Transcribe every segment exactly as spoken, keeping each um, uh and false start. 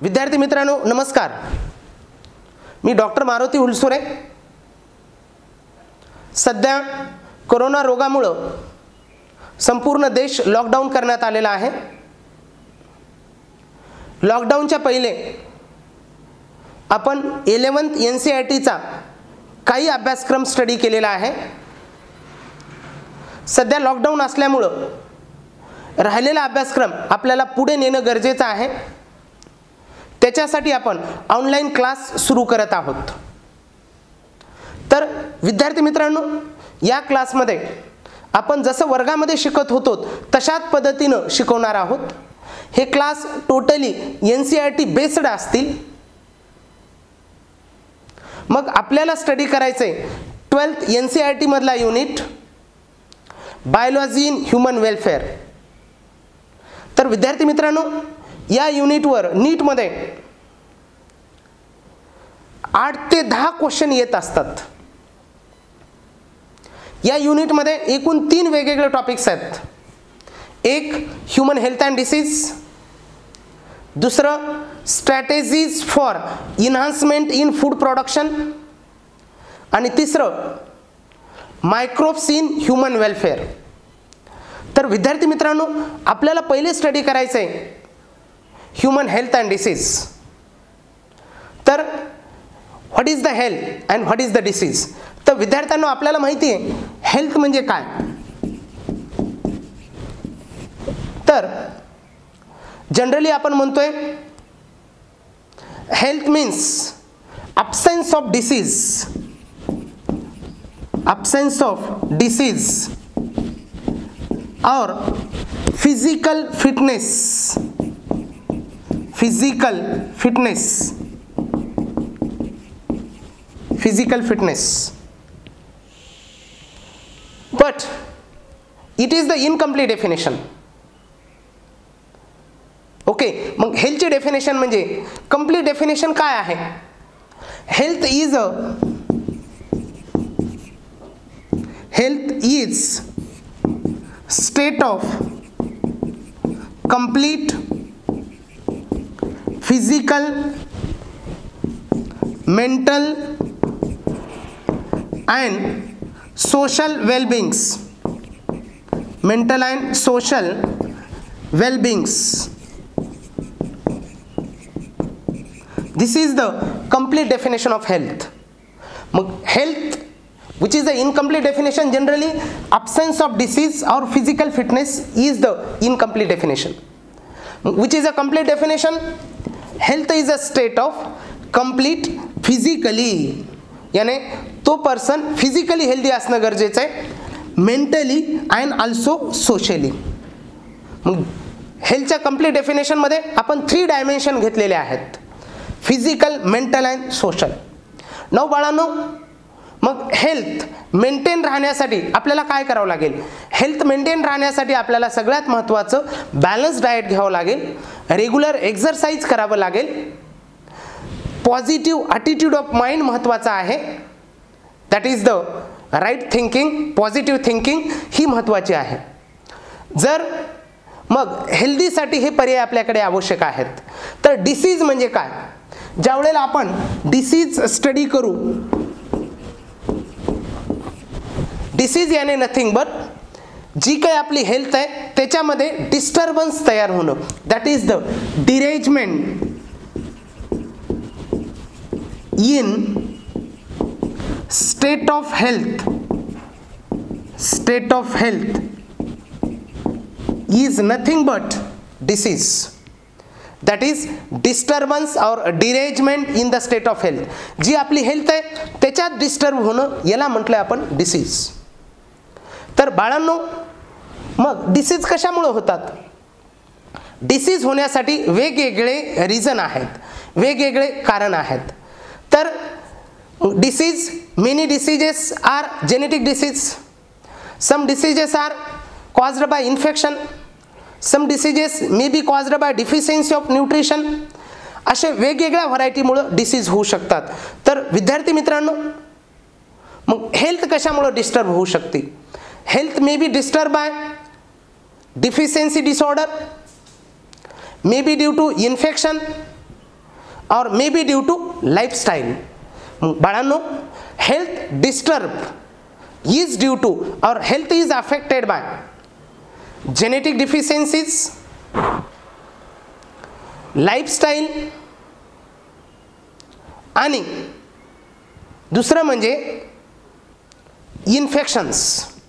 विद्यार्थी मित्रांनो नमस्कार, मी डॉक्टर मारुती हुलसुरे। सध्या कोरोना रोगामुळे संपूर्ण देश लॉकडाऊन करण्यात आलेला आहे। लॉकडाऊनच्या पहिले आपण इलेव्हन्थ एन सी आर टीचा काही अभ्यासक्रम स्टडी केलेला आहे। सध्या लॉकडाऊन असल्यामुळे राहिलेला अभ्यासक्रम आपल्याला पुढे नेणं गरजेचं आहे। त्याच्यासाठी आपण ऑनलाइन क्लास सुरू करत आहोत। तर विद्यार्थी मित्रांनो, या क्लासमध्ये आपण जसं वर्गामध्ये शिकत होतो तशाच पद्धतीने शिकवणार आहोत। हे class totally N C R T based असतील। मग आपल्याला स्टडी करायचे twelfth N C R T मधला unit biology in human welfare. तर विद्यार्थी मित्रांनो, या युनिटवर नीटमध्ये आठ ते दहा क्वेश्चन येत असतात। या युनिटमध्ये एकूण तीन वेगवेगळे टॉपिक्स आहेत। एक ह्यूमन हेल्थ अँड डिसीज, दुसरं strategies for enhancement in food production आणि तिसरं मायक्रोब्स इन ह्यूमन वेलफेअर। तर विद्यार्थी मित्रांनो, आपल्याला पहिले स्टडी करायचं आहे ह्यूमन हेल्थ अँड डिसीज। तर what is the health and what is the disease. तर विद्यार्थ्यांना आपल्याला माहिती आहे हेल्थ म्हणजे काय। तर जनरली आपण म्हणतोय health means absence of disease, absence of disease or physical fitness, physical fitness, physical fitness, but it is the incomplete definition. Okay, मग हेल्थची डेफिनेशन म्हणजे कंप्लीट डेफिनेशन काय आहे। Health is a health is state of complete physical, mental and social well-beings, mental and social well-beings. This is the complete definition of health. Health, which is the incomplete definition, generally absence of disease or physical fitness is the incomplete definition. Which is a complete definition? Health is a state of complete physically, याने तो person physically healthy असणं गरजेचं आहे, mentally and also socially. मग हेल्थच्या complete डेफिनेशनमध्ये आपण three dimension घेतलेले आहेत, physical, mental and social. नऊ बाळांनो, मग हेल्थ मेंटेन राहण्यासाठी आपल्याला काय करावं लागेल। हेल्थ मेंटेन राहण्यासाठी आपल्याला सगळ्यात महत्त्वाचं बॅलन्स डाएट घ्यावं लागेल, रेग्युलर एक्सरसाइज करावं लागेल, पॉझिटिव्ह ॲटिट्यूड ऑफ माइंड महत्त्वाचा आहे, that is the right thinking, positive thinking ही महत्त्वाची आहे। जर मग हेल्दीसाठी हे पर्याय आपल्याकडे आवश्यक आहेत। तर डिसीज म्हणजे काय, ज्या वेळेला आपण डिसीज स्टडी करू, डिसीज याने नथिंग बट जी काही आपली हेल्थ आहे त्याच्यामध्ये डिस्टर्बन्स तयार होणं, that is the derangement in state of health, state of health is nothing but disease, that is disturbance or derangement in the state of health। जी आपली हेल्थ आहे त्याच्यात डिस्टर्ब होणं याला म्हटलंय आपण डिसीज। तर बाळांनो, मग डिसीज कशामुळे होतात। डिसीज होण्यासाठी वेगवेगळे रिझन आहेत, वेगवेगळे कारण आहेत। तर disease, many diseases are genetic disease, some diseases are caused by infection, some diseases may be caused by deficiency of nutrition. असे वेगवेगळ्या व्हरायटीमुळे डिसीज होऊ शकतात। तर विद्यार्थी मित्रांनो, मग हेल्थ कशामुळे डिस्टर्ब होऊ शकते। Health may be disturb by deficiency disorder, may be due to infection, or may be due to lifestyle. बाळांनो, health disturb is due to or health is affected by genetic deficiencies, lifestyle आणि दुसरं म्हणजे infections.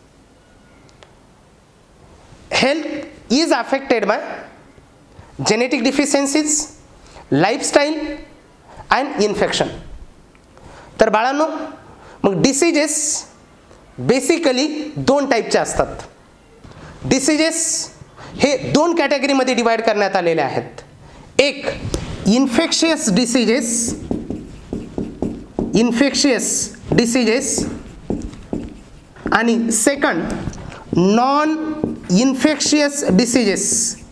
Health is affected by genetic deficiencies, lifestyle and infection. तर बाळांनो, मग diseases basically दोन टाईपचे असतात. डिसीजेस हे दोन कॅटेगरीमध्ये डिवाइड करण्यात आलेले आहेत. एक इन्फेक्शियस डिसीजेस, इन्फेक्शियस डिसीजेस आणि सेकंड नॉन इन्फेक्शियस डिसीजेस.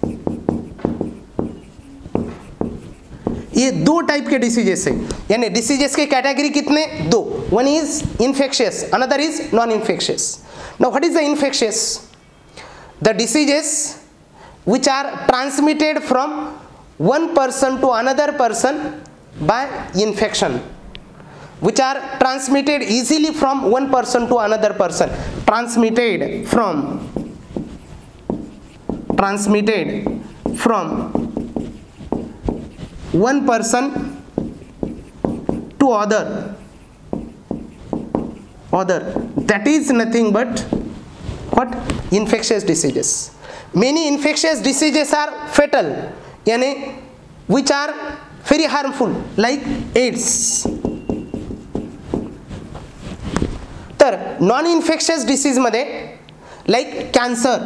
ये दो टाइप के डिसीजेस है, यानी डिसीजेस के कैटेगरी कितने? दो. One is infectious, another is non infectious. Now what is the infectious? The diseases which are transmitted from one person to another person by infection, which are transmitted easily from one person to another person, transmitted from transmitted from one person to other other that is nothing but what? Infectious diseases. Many infectious diseases are fatal, यानी which are very harmful, like AIDS. तर non infectious disease मध्ये like cancer.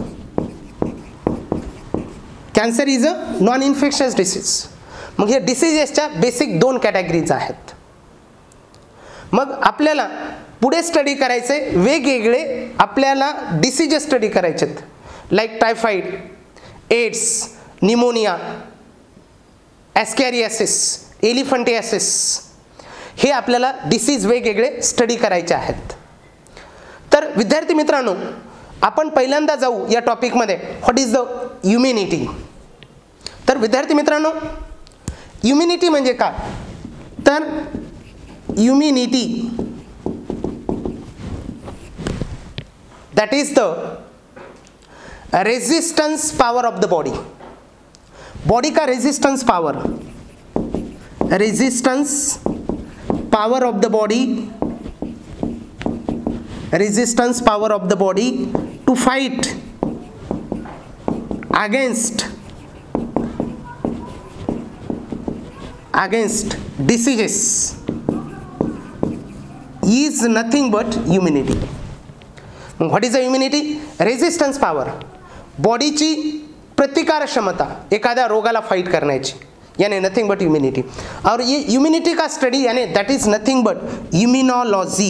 Cancer is a non infectious disease. मग हे डिसीजेसच्या basic दोन categories आहेत. मग आपल्याला पुढे स्टडी करायचे वेगवेगळे आपल्याला डिसीजेस स्टडी करायचेत, like typhoid, AIDS, pneumonia, ascariasis, elephantiasis. हे आपल्याला डिसीज वेगवेगळे स्टडी करायचे आहेत. तर विद्यार्थी मित्रांनो, आपण पहिल्यांदा जाऊ या टॉपिकमध्ये व्हॉट इज द इम्युनिटी. तर विद्यार्थी मित्रांनो, इम्युनिटी म्हणजे काय? तर immunity that is the resistance power of the body. Body का resistance power, resistance power of the body, resistance power of the body to fight against against diseases is nothing but immunity. What is the immunity? Resistance power, बॉडीची प्रतिकार क्षमता एखाद्या रोगाला fight करण्याची, यानी nothing but immunity. और ये immunity का study यानी that is nothing but immunology.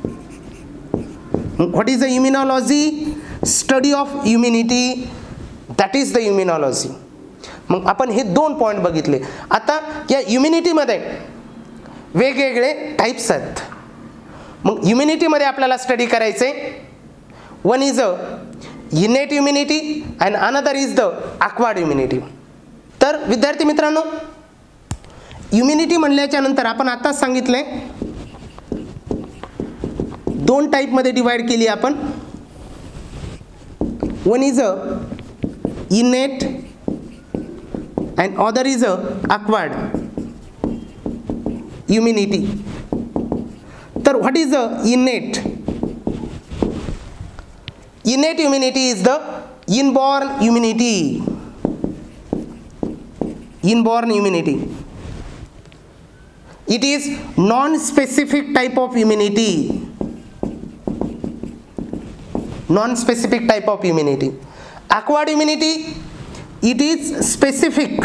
What is the immunology? Study of immunity, that is the immunology. मग आपण हे दोन पॉइंट बघितले. आता या इम्युनिटीमध्ये वेगवेगळे टाइप्स आहेत. मग इम्युनिटीमध्ये आपल्याला स्टडी करायचे, one is a innate immunity and another is the acquired immunity. तर विद्यार्थी मित्रांनो, इम्युनिटी म्हणल्याच्या नंतर आपण आता सांगितले दोन टाइप मध्ये डिवाइड केली आपण. One is a innate and other is a acquired immunity. तर what is the innate? Innate immunity is the inborn immunity. Inborn immunity. It is non-specific type of immunity. Non-specific type of immunity. Acquired immunity, it is specific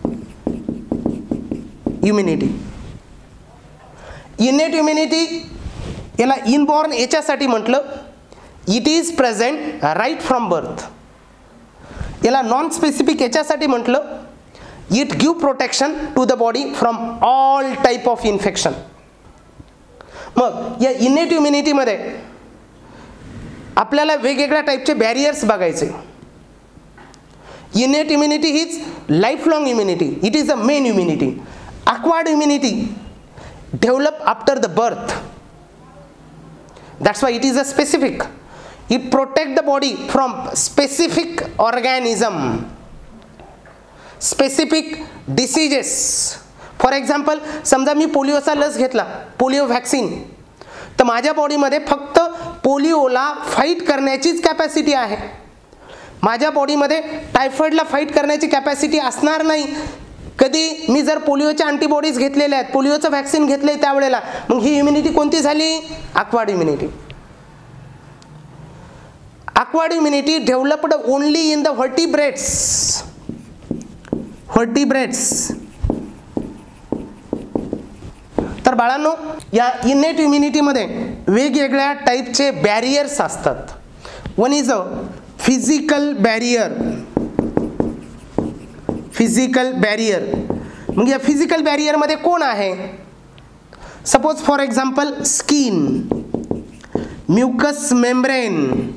immunity. Innate immunity याला inborn याच्यासाठी म्हटलं, it is present right from birth. याला non specific याच्यासाठी म्हटलं, it give protection to the body from all type of infection. मग या innate इम्युनिटीमध्ये आपल्याला वेगवेगळ्या टाईपचे बॅरियर्स बघायचे. इनेट इम्युनिटी हीच life long immunity, it is a main immunity. acquired immunity develop after the birth. That's why it is a specific. It protect the body from specific organism, specific diseases. For example समजा मी पोलिओचा लस घेतला, polio vaccine, तर माझ्या बॉडीमध्ये फक्त पोलिओला fight करण्याचीच capacity आहे. माझ्या बॉडीमध्ये टायफॉइडला फाईट करण्याची कॅपॅसिटी असणार नाही. कधी मी जर पोलिओच्या अँटीबॉडीज घेतलेल्या आहेत, पोलिओचं व्हॅक्सिन घेतलंय त्यावेळेला, मग ही इम्युनिटी कोणती झाली? Acquired immunity. Acquired immunity developed only in the vertebrates. Vertebrates. तर बाळांनो, या इनेट इम्युनिटीमध्ये वेगवेगळ्या टाईपचे बॅरियर्स असतात. One is a physical barrier. Physical barrier. मग या फिजिकल बॅरियरमध्ये कोण आहे? Suppose for example skin, mucus membrane.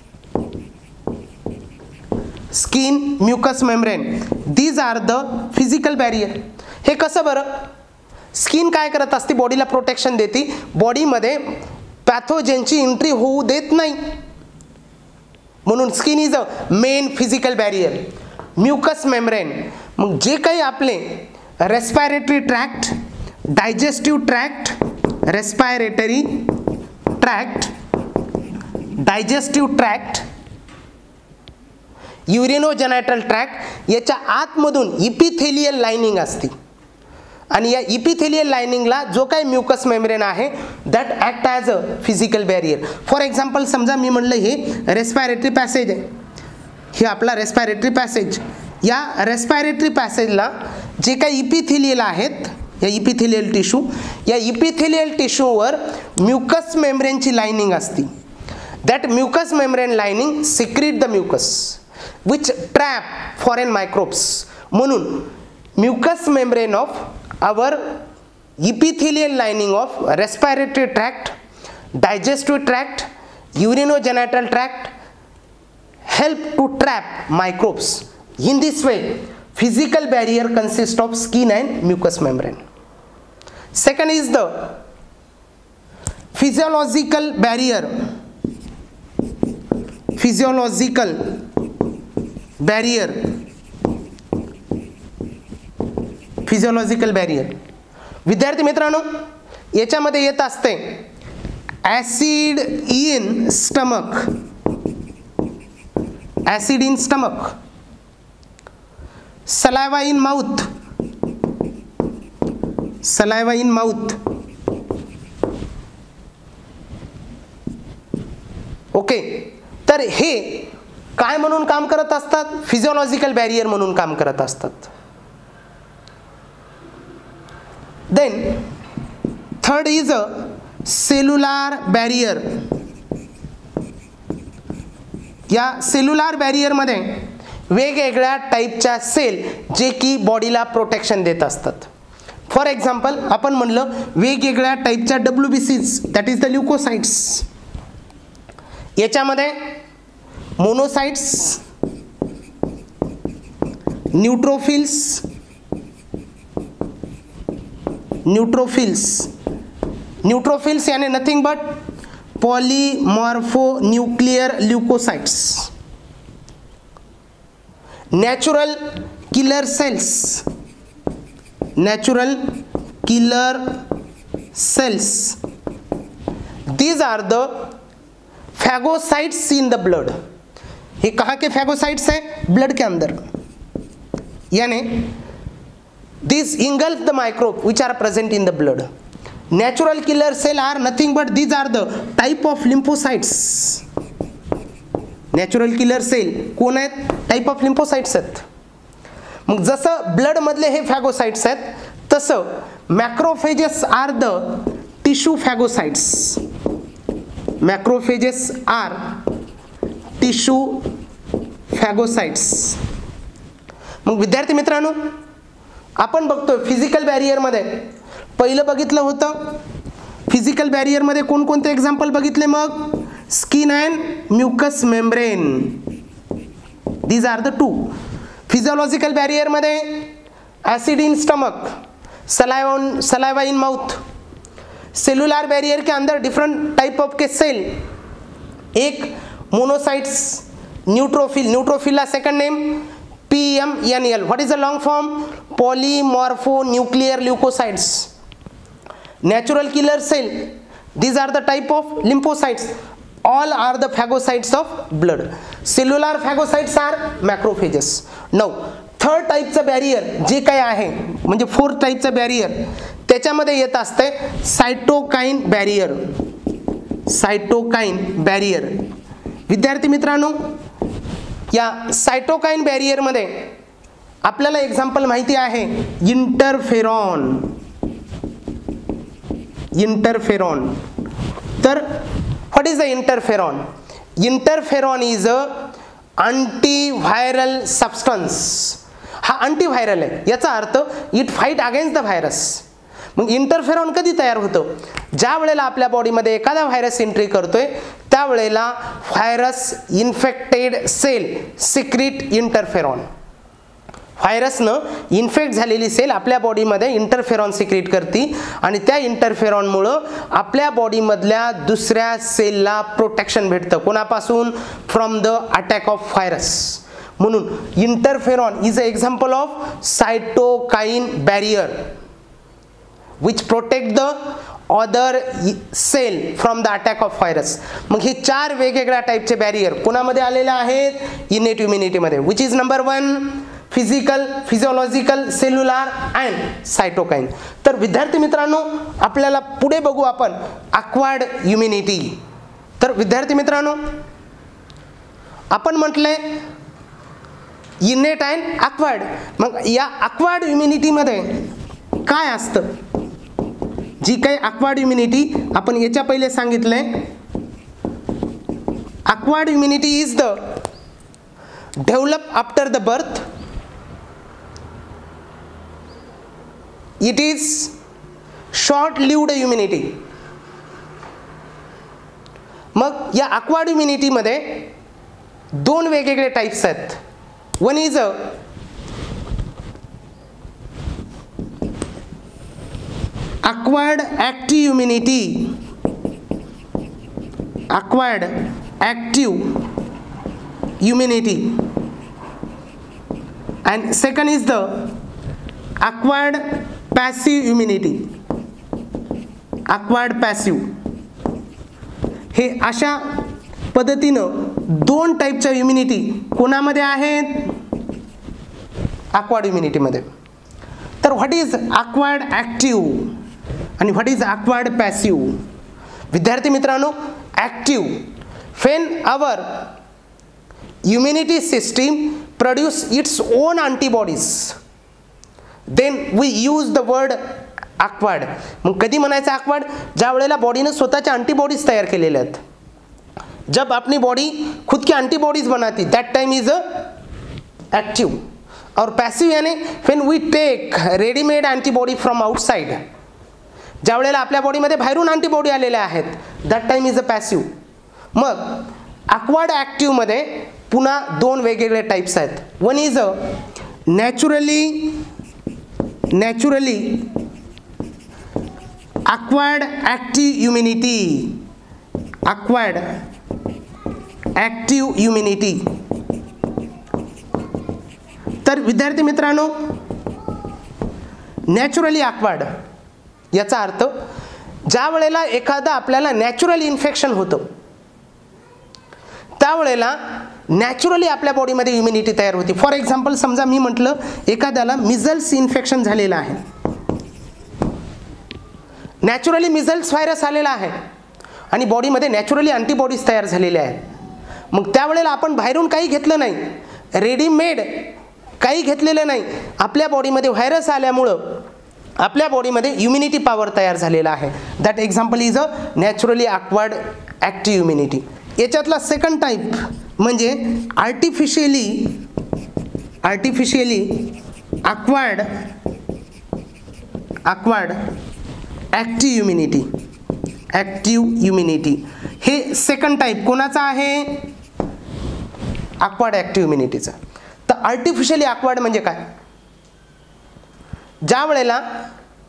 Skin, mucus membrane, these are the physical barrier. हे कसं बरं? स्किन काय करत असते? बॉडीला प्रोटेक्शन देते, बॉडीमध्ये पॅथोजेनची एंट्री होऊ देत नाही, म्हणून skin is a main physical barrier. Mucus membrane, मग जे काही आपले respiratory tract, digestive tract, respiratory tract, digestive tract, urinogenital tract, याच्या आतमधून इपिथेलियल लाइनिंग असते, आणि या इपिथेलियल लाइनिंगला जो काही म्युकस मेम्ब्रेन आहे that act as a physical barrier. For example समजा मी म्हणलं हे रेस्पायरेटरी पॅसेज आहे, हे आपला रेस्पायरेटरी पॅसेज. या रेस्पायरेटरी पॅसेजला जे काही इपिथेलियल आहेत, या इपिथेलियल टिश्यू, या इपिथेलियल टिश्यूवर म्युकस मेम्ब्रेनची लाइनिंग असते. That mucus membrane lining secrete the mucus which trap foreign microbes. म्हणून mucus membrane of our epithelial lining of respiratory tract, digestive tract, urinogenital tract help to trap microbes. In this way, physical barrier consists of skin and mucous membrane. Second is the physiological barrier. Physiological barrier. Physiological barrier. विद्यार्थी मित्रांनो, याच्यामध्ये येत असते acid in stomach. Acid in stomach, saliva in mouth. Saliva in mouth. Okay, तर हे काय म्हणून काम करत असतात? फिजिओलॉजिकल बॅरियर म्हणून काम करत असतात. Then third is a cellular barrier. या सेल्युलर बॅरियर मध्ये वेगवेगळ्या टाईपच्या सेल जे की बॉडीला प्रोटेक्शन देत असतात. फॉर एक्झाम्पल आपण म्हणलं वेगवेगळ्या टाईपच्या W B Cs, that is the leucocytes. याच्यामध्ये मोनोसाइट्स, न्यूट्रोफिल्स, न्यूट्रोफिल्स. न्यूट्रोफिल्स यानी nothing but polymorpho nuclear leucocytes. Natural killer cells. Natural killer cells, these are the phagocytes in the blood. ये कहाँ के phagocytes हैं? Blood के अंदर. यानी these engulf the microbe which are present in the blood. Natural killer cell are nothing but these are the type of lymphocytes. Natural killer cell कोण आहेत? Type of lymphocytes आहेत. मग जसं ब्लड मधले हे फॅगोसाइट्स आहेत तसं macrophages are the tissue phagocytes. Macrophages are tissue phagocytes. मग विद्यार्थी मित्रांनो, आपण बघतोय फिजिकल बॅरियर मध्ये पहिलं बघितलं होतं. फिजिकल बॅरियर मध्ये कोणकोणते एक्झाम्पल बघितले? मग skin and mucus membrane, these are the two. Physiological barrier मध्ये acid in stomach, saliva saliva in mouth. Cellular barrier के अंदर डिफरेंट टाइप ऑफ के सेल, एक monocytes, neutrophil, neutrophil second name P M N L. What is the long form? Polymorphonuclear leukocytes. Natural killer cell. These are the type of lymphocytes. All are the phagocytes of blood. Cellular phagocytes are macrophages. Now third type चा barrier जे काय आहे म्हणजे fourth type चा barrier त्याच्यामध्ये येत असते cytokine barrier. cytokine barrier. विद्यार्थी मित्रांनो, या सायटोकाइन बॅरियर मध्ये आपल्याला एक्झाम्पल माहिती आहे इंटरफेरॉन. इंटरफेरॉन तर what is the interferon? Interferon is a antiviral substance. हा अँटीव्हायरल आहे, याचा अर्थ it fight against the virus. मग इंटरफेरॉन कधी तयार होतं? ज्या वेळेला आपल्या बॉडीमध्ये एखादा व्हायरस एंट्री करतोय त्यावेळेला virus infected cell secrete interferon. व्हायरसनं इन्फेक्ट झालेली सेल आपल्या बॉडीमध्ये इंटरफेरॉन सिक्रीट करते आणि त्या इंटरफेरॉनमुळं आपल्या बॉडीमधल्या दुसऱ्या सेलला प्रोटेक्शन भेटतं. कोणापासून? From the attack of virus. म्हणून interferon is a example of cytokine barrier which protect the other cell from the attack of virus. मग हे चार वेगवेगळ्या टाइपचे बॅरियर कोणामध्ये आलेले आहेत? इनेट इम्युनिटी मध्ये. Which is number one? Physical, physiological, cellular and cytokine. तर विद्यार्थी मित्रांनो, आपल्याला पुढे बघू आपण अक्वायर्ड इम्युनिटी. तर विद्यार्थी मित्रांनो, आपण म्हटले इनेट अँड अक्वायर्ड. मग या अक्वायर्ड इम्युनिटी मध्ये काय असतं? जी काही अक्वायर्ड इम्युनिटी आपण याच्या पहिले सांगितलंय, acquired immunity is the develop after the birth. It is short lived immunity. मग या अक्वायर्ड इम्युनिटी मध्ये दोन वेगवेगळे टाइप्स आहेत. One is a acquired active immunity. Acquired active immunity. And second is the acquired passive immunity. Acquired passive. हे अशा पद्धतीनं दोन टाइपच्या इम्युनिटी कोणामध्ये आहेत? अक्वायर्ड इम्युनिटी मध्ये. तर व्हॉट इज अक्वायर्ड ॲक्टिव्ह आणि व्हॉट इज अक्वायर्ड पॅसिव्ह? विद्यार्थी मित्रांनो, active, when our immunity system produce its own antibodies, then we use the word acquired. मग कधी म्हणायचं acquired? ज्या वेळेला बॉडीने स्वतःच्या अँटीबॉडीज तयार केलेल्या आहेत. जब अपनी बॉडी खुद की एंटीबॉडीज बनाती, दैट टाइम इज एक्टिव. और पैसिव यानी when we take readymade antibody from outside. ज्या वेळेला आपल्या बॉडीमध्ये बाहेरून अँटीबॉडी आलेल्या आहेत, that time is a passive. मग अक्वायर्ड ॲक्टिव्ह मध्ये पुन्हा दोन वेगवेगळे टाइप्स आहेत. One is a naturally naturally acquired active immunity. Acquired active immunity. तर विद्यार्थी मित्रांनो, नॅचरली अक्वायर्ड याचा अर्थ ज्या वेळेला एखादा आपल्याला नॅचरल इन्फेक्शन होतं त्यावेळेला नॅचरली आपल्या बॉडीमध्ये इम्युनिटी तयार होती. फॉर एक्झाम्पल, समजा मी म्हटलं एखाद्याला मिझल्स इन्फेक्शन झालेलं आहे, नॅचरली मिझल्स व्हायरस आलेला आहे आणि बॉडीमध्ये नॅचरली अँटीबॉडीज तयार झालेल्या आहेत. मग त्यावेळेला आपण बाहेरून काही घेतलं नाही, रेडीमेड काही घेतलेलं नाही, आपल्या बॉडीमध्ये व्हायरस आल्यामुळं आपल्या बॉडीमध्ये इम्युनिटी पॉवर तयार झालेला आहे. That example is a naturally acquired active immunity. याच्यातला सेकंड टाईप म्हणजे artificially artificially acquired acquired active immunity. Active immunity हे सेकंड टाईप कोणाचा आहे? अक्वायर्ड ॲक्टिव्ह इम्युनिटीचा. तर आर्टिफिशियली अक्वायर्ड म्हणजे काय? ज्या वेळेला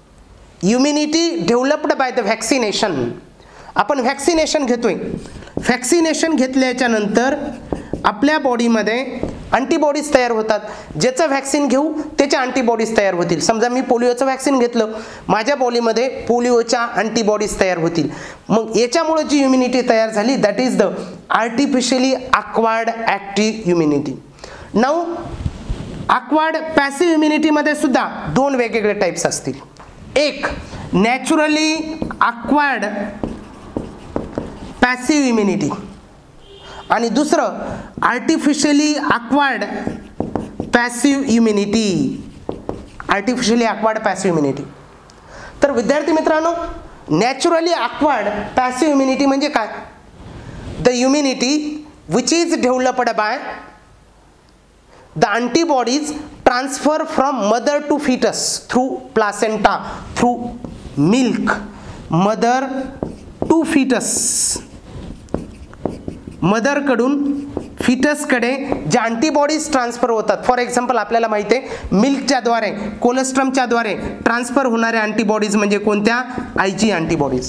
immunity developed by the vaccination. आपण व्हॅक्सिनेशन घेतोय, व्हॅक्सिनेशन घेतल्याच्या नंतर आपल्या बॉडीमध्ये अँटीबॉडीज तयार होतात. ज्याचं व्हॅक्सिन घेऊ त्याच्या अँटीबॉडीज तयार होतील. समजा मी पोलिओचं व्हॅक्सिन घेतलं, माझ्या बॉडीमध्ये पोलिओच्या अँटीबॉडीज तयार होतील. मग याच्यामुळे जी इम्युनिटी तयार झाली that is the artificially acquired active immunity. Now acquired passive इम्युनिटीमध्ये सुद्धा दोन वेगवेगळे टाईप्स असतील. एक नॅचरली अक्वायर्ड पॅसिव्ह इम्युनिटी आणि दुसरं artificially acquired passive immunity. Artificially acquired passive immunity. तर विद्यार्थी मित्रांनो, नॅचरली अक्वायर्ड पॅसिव्ह इम्युनिटी म्हणजे काय? The immunity which is developed by the antibodies transfer from mother to fetus through placenta through milk. Mother to fetus, मदरकडून फिटसकडे ज्या antibodies transfer होतात. For example आपल्याला माहिती आहे मिल्कच्या द्वारे, कोलेस्ट्रमच्या द्वारे ट्रान्सफर होणाऱ्या अँटीबॉडीज म्हणजे कोणत्या? IG antibodies.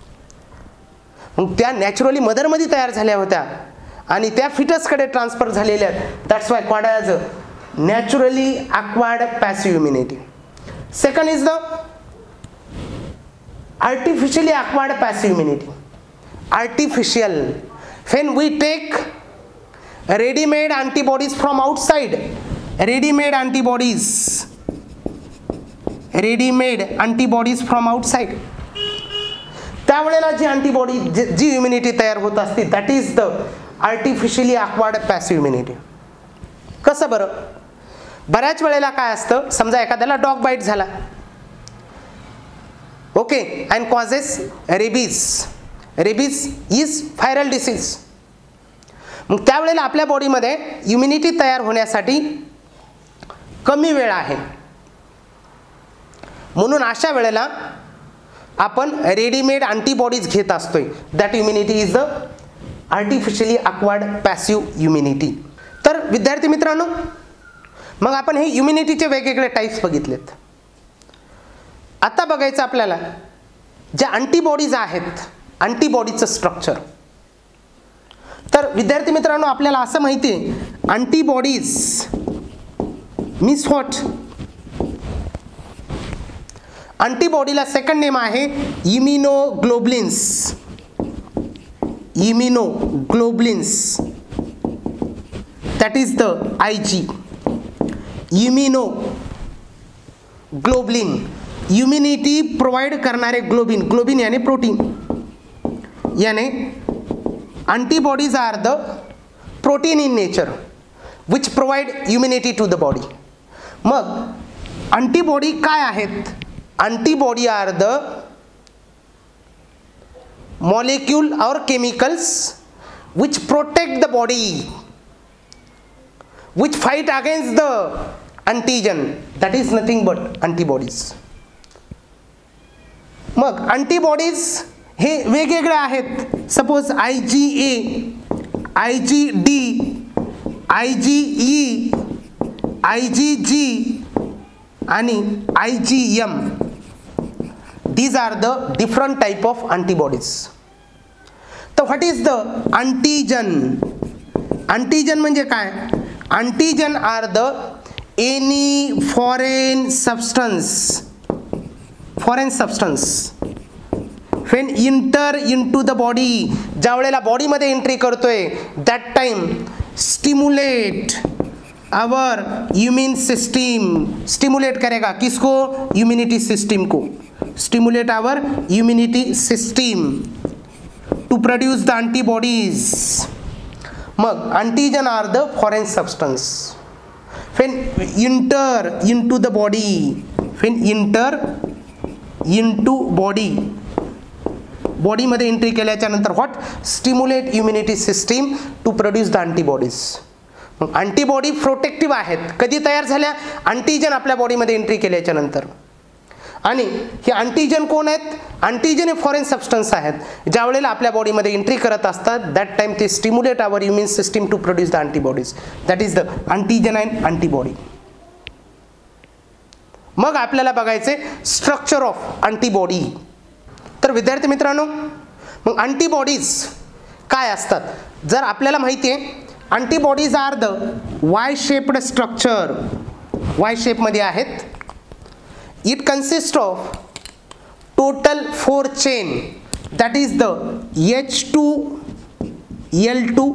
मग त्या नॅचरली मदरमध्ये तयार झाल्या होत्या आणि त्या फिटसकडे ट्रान्सफर झालेल्या आहेत. That's why called as naturally acquired passive immunity. Second is the artificially acquired passive immunity. Artificial, when we take ready-made antibodies from outside, ready-made antibodies, ready-made antibodies from outside, त्यावेळेला जी antibody जी immunity तयार होत असते that is the artificially acquired passive immunity. कसं बरं? बऱ्याच वेळेला काय असतं, समजा एखाद्याला डॉग बाईट झाला, okay, and causes rabies. Rabies is viral disease. मग त्यावेळेला आपल्या बॉडीमध्ये इम्युनिटी तयार होण्यासाठी कमी वेळ आहे. म्हणून अशा वेळेला आपण रेडीमेड अँटीबॉडीज घेत असतोय. That immunity is the artificially acquired passive immunity. तर विद्यार्थी मित्रांनो, मग आपण हे इम्युनिटीचे वेगवेगळे टाईप्स बघितलेत. आता बघायचं आपल्याला ज्या अँटीबॉडीज आहेत, अँटीबॉडीचं स्ट्रक्चर. तर विद्यार्थी मित्रांनो, आपल्याला असं माहिती आहे अँटीबॉडीज मीन्स व्हॉट? अँटीबॉडीला सेकंड नेम आहे immunoglobulins. Immunoglobulins that is the I G. Immunoglobulin, immunity provide करणारे ग्लोबिन. ग्लोबिन याने प्रोटीन. याने antibodies are the protein in nature which provide immunity to the body. मग antibody काय आहेत? Antibody are the molecule or chemicals which protect the body, which fight against the antigen. That is nothing but antibodies. मग antibodies हे वेगवेगळे आहेत. Suppose I G A, I G D, I G E, I G G आणि I G M. These are the different type of antibodies. तर what is the antigen? Antigen म्हणजे काय? Antigen are the any foreign substance, foreign substance when enter into the body, ज्या वेळेला बॉडीमध्ये entry करतोय that time stimulate our immune system. stimulate करेगा किसको? immunity system को. stimulate our immunity system to produce the antibodies. मग antigen are the foreign substance when enter into the body, when enter into body, बॉडीमध्ये entry केल्याच्या नंतर what? Stimulate immunity system to produce the antibodies. मग antibody protective आहेत. कधी तयार झाल्या? Antigen आपल्या बॉडीमध्ये एंट्री केल्याच्या नंतर. आणि हे अँटीजन कोण आहेत? अँटीजन हे फॉरेन सबस्टन्स आहेत. ज्या वेळेला आपल्या बॉडीमध्ये एंट्री करत असतात दॅट टाइम ते stimulate our immune system to produce the antibodies. That is the antigen and antibody. मग आपल्याला बघायचे स्ट्रक्चर ऑफ अँटीबॉडी. तर विद्यार्थी मित्रांनो, मग अँटीबॉडीज काय असतात? जर आपल्याला माहिती आहे antibodies are the Y shaped structure, Y शेपमध्ये आहेत. It consist of total four chain, that is the H two L two.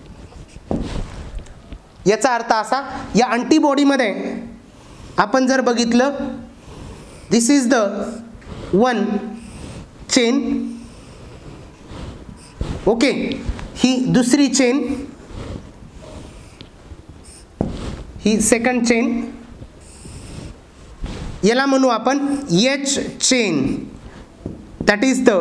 याचा अर्थ असा, या अँटीबॉडीमध्ये आपण जर बघितलं, this is the one chain, okay, ही दुसरी चेन, ही सेकंड चेन, याला म्हणू आपण H chain, that is the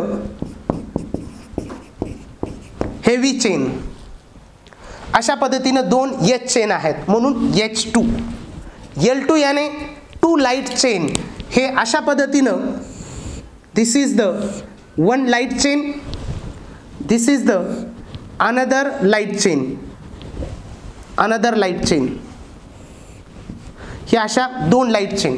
heavy chain. अशा पद्धतीनं दोन एच चेन आहेत म्हणून एच टू. एल टू याने टू लाईट चेन. हे अशा पद्धतीनं, this is the one light chain, this is the another light chain, another light chain. ही अशा दोन लाईट चेन,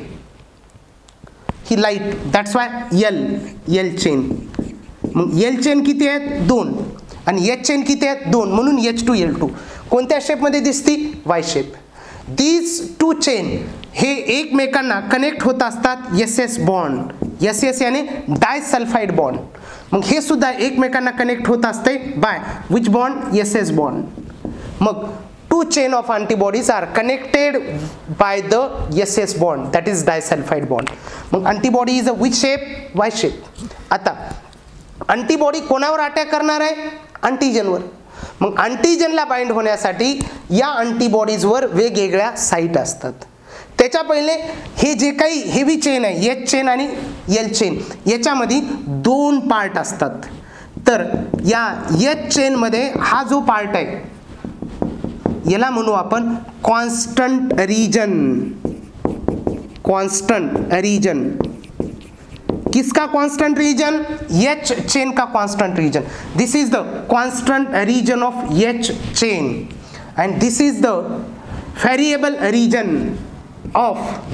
ही light, that's why L, L chain. मग एल चेन किती आहेत? दोन. आणि एच चेन किती आहेत? दोन. म्हणून एच टू एल टू. कोणत्या शेपमध्ये दिसती? Y shape. These two chain हे एकमेकांना कनेक्ट होत असतात S S bond. S S याने डायसल्फाइड बॉन्ड. मग हे सुद्धा एकमेकांना कनेक्ट होत असते by which bond? S S bond. मग two chain of antibodies are connected by the S S bond, that is disulphide bond. मग antibody is a which shape? Y shape. आता antibody कोणावर अटॅक करणार आहे? अँटीजनवर. मग अँटीजनला bind होण्यासाठी या अँटीबॉडीजवर वेगवेगळ्या साईट असतात. त्याच्या पहिले हे जे काही हेवी चेन आहे, एच चेन आणि एल चेन, याच्यामध्ये दोन पार्ट असतात. तर या एच चेनमध्ये हा जो पार्ट आहे याला म्हणू आपण कॉन्स्टंट रीजन. Constant region. किसका कांस्टेंट रीजन? एच चेन का constant region. This is the constant region of H chain and this is the variable region of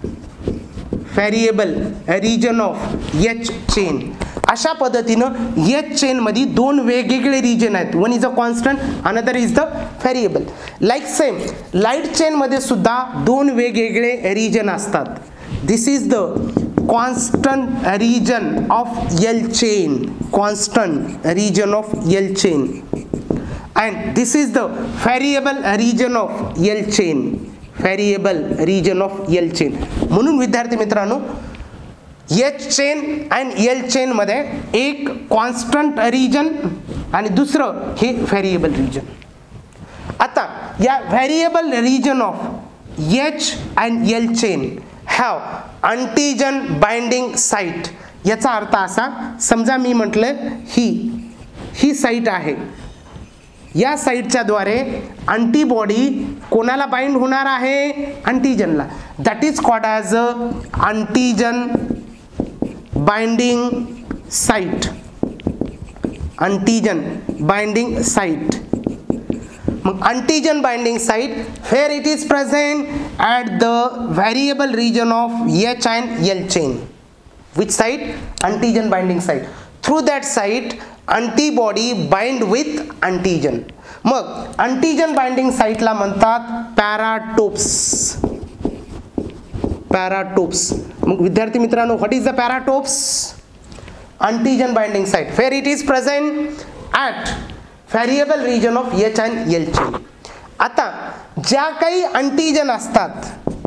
variable region of H chain. अशा पद्धतीनं H chain मध्ये दोन वेगवेगळे region आहेत. One is a constant, another is the variable. Like same light chain मध्ये सुद्धा दोन वेगवेगळे रीजन असतात. This is the constant region of L chain, constant region of L chain, and this is the variable region of L chain, variable region of L chain. म्हणून विद्यार्थी मित्रांनो, H chain and L chain मध्ये एक constant region आणि दुसरं हे variable region. आता या variable region of H and L chain have antigen binding site. याचा अर्थ असा, समजा मी म्हटलं ही ही साईट आहे, या साईटच्या द्वारे अँटीबॉडी कोणाला बाइंड होणार आहे? अँटीजनला. That is called as a antigen binding site. Antigen binding site. मग antigen binding site where it is present at the variable region of H and L chain. Which site? Antigen binding site. Through that site antibody bind with antigen. मग antigen binding site ला म्हणतात पॅराटोप्स. पॅराटोप्स. मग विद्यार्थी मित्रांनो, what is the paratops? Antigen binding site where it is present at variable region of H and L chain. आता ज्या काही antigen असतात,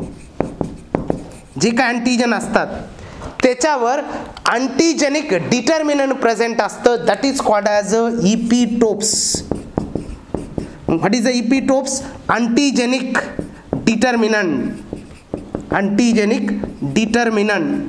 जे काही अँटीजन असतात त्याच्यावर अँटीजेनिक डिटर्मिनंट प्रेझेंट असतं. That is called as a epitopes. What is the epitopes? Antigenic determinant. Antigenic determinant.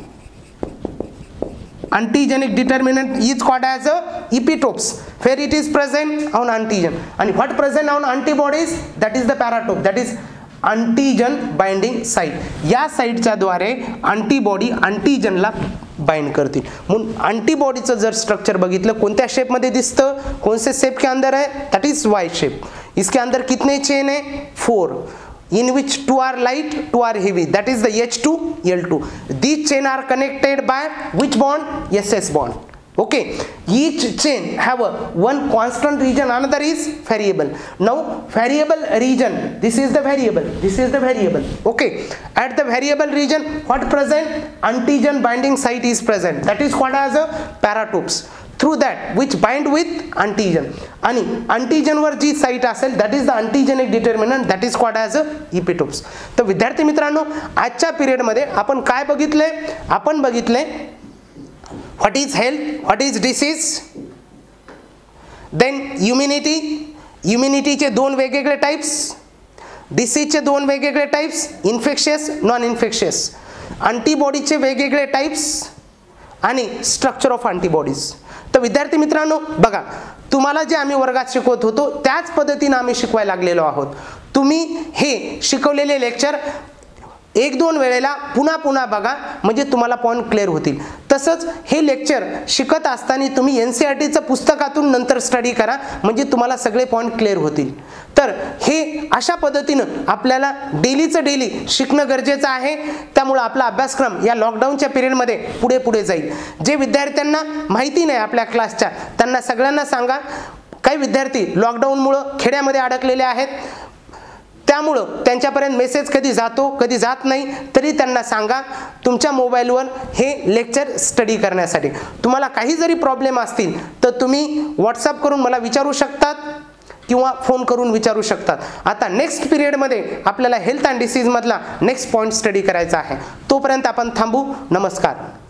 Antigenic determinant is called as a epitopes where it is present on antigen, and what present on antibodies? That is the paratope, that is antigen binding site. या साईटच्या द्वारे antibody अँटीजनला bind करतील. म्हणून अँटीबॉडीचं जर structure बघितलं कोणत्या shape मध्ये दिसतं? कौन से shape के अंदर है? That is Y shape. इसके अंदर कितने चेन है? Four. in which two are light, two are heavy, that is the H two L two. These chain are connected by which bond? S S bond. Okay, each chain have a one constant region, another is variable. Now variable region, this is the variable, this is the variable. Okay, at the variable region what present? Antigen binding site is present, that is called as a paratopes. Through that which bind with antigen, आणि antigen वर जी site असेल that is the antigenic determinant, that is called as a epitopes. तर विद्यार्थी मित्रांनो, आजच्या period मध्ये आपण काय बघितले? आपण बघितले what is health, what is disease, then immunity, immunity चे दोन वेगवेगळे टाइप्स, डिसीज चे दोन वेगवेगळे types, infectious, non infectious, antibody चे वेगवेगळे टाइप्स आणि स्ट्रक्चर ऑफ अँटीबॉडीज. तर विद्यार्थी मित्रांनो बघा, तुम्हाला जे आम्ही वर्गात शिकवत होतो त्याच पद्धतीने आम्ही शिकवायला लागलेलो आहोत. तुम्ही हे शिकवलेले लेक्चर एक दोन वेळेला पुन्हा पुन्हा बघा, म्हणजे तुम्हाला पॉइंट क्लिअर होतील. तसंच हे लेक्चर शिकत असताना तुम्ही एन सी आर टीचं पुस्तकातून नंतर स्टडी करा, म्हणजे तुम्हाला सगळे पॉइंट क्लिअर होतील. तर हे अशा पद्धतीनं आपल्याला डेलीचं डेली शिकणं गरजेचं आहे. त्यामुळे आपला अभ्यासक्रम या लॉकडाऊनच्या पिरियडमध्ये पुढे पुढे जाईल. जे विद्यार्थ्यांना माहिती नाही आपल्या क्लासच्या, त्यांना सगळ्यांना सांगा. काही विद्यार्थी लॉकडाऊनमुळं खेड्यामध्ये अडकलेले आहेत, त्यामुळं त्यांच्यापर्यंत मेसेज कधी जातो कधी जात नाही, तरी त्यांना सांगा तुमच्या मोबाईलवर हे लेक्चर स्टडी करण्यासाठी. तुम्हाला काही जरी प्रॉब्लेम असतील तर तुम्ही व्हॉट्सअप करून मला विचारू शकतात किंवा फोन करून विचारू शकतात. आता नेक्स्ट पिरियडमध्ये आपल्याला हेल्थ अँड डिसीज मधला नेक्स्ट पॉईंट स्टडी करायचा आहे. तोपर्यंत आपण थांबू. नमस्कार.